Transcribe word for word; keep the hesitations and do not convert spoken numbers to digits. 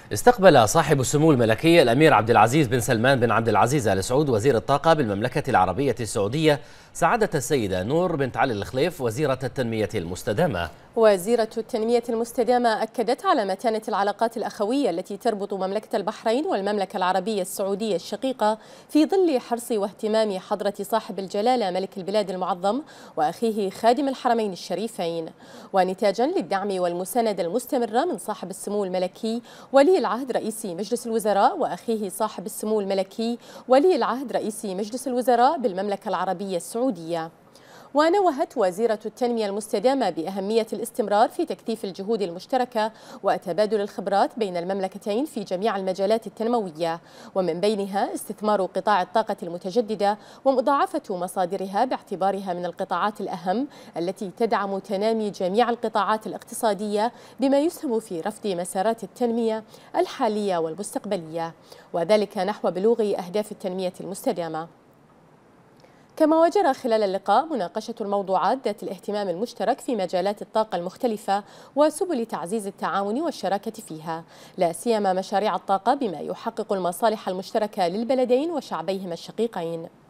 استقبل صاحب السمو الملكي الأمير عبد العزيز بن سلمان بن عبد العزيز آل سعود وزير الطاقة بالمملكة العربية السعودية سعادة السيدة نور بنت علي الخليف وزيرة التنمية المستدامة. وزيرة التنمية المستدامة أكدت على متانة العلاقات الأخوية التي تربط مملكة البحرين والمملكة العربية السعودية الشقيقة في ظل حرص واهتمام حضرة صاحب الجلالة ملك البلاد المعظم وأخيه خادم الحرمين الشريفين، ونتاجا للدعم والمساندة المستمرة من صاحب السمو الملكي ولي العهد رئيس مجلس الوزراء وأخيه صاحب السمو الملكي ولي العهد رئيس مجلس الوزراء بالمملكة العربية السعودية. ونوهت وزيرة التنمية المستدامة بأهمية الاستمرار في تكثيف الجهود المشتركة وتبادل الخبرات بين المملكتين في جميع المجالات التنموية، ومن بينها استثمار قطاع الطاقة المتجددة ومضاعفة مصادرها باعتبارها من القطاعات الأهم التي تدعم تنامي جميع القطاعات الاقتصادية بما يسهم في رفض مسارات التنمية الحالية والمستقبلية، وذلك نحو بلوغ أهداف التنمية المستدامة. كما وجرى خلال اللقاء مناقشة الموضوعات ذات الاهتمام المشترك في مجالات الطاقة المختلفة وسبل تعزيز التعاون والشراكة فيها، لا سيما مشاريع الطاقة بما يحقق المصالح المشتركة للبلدين وشعبيهما الشقيقين.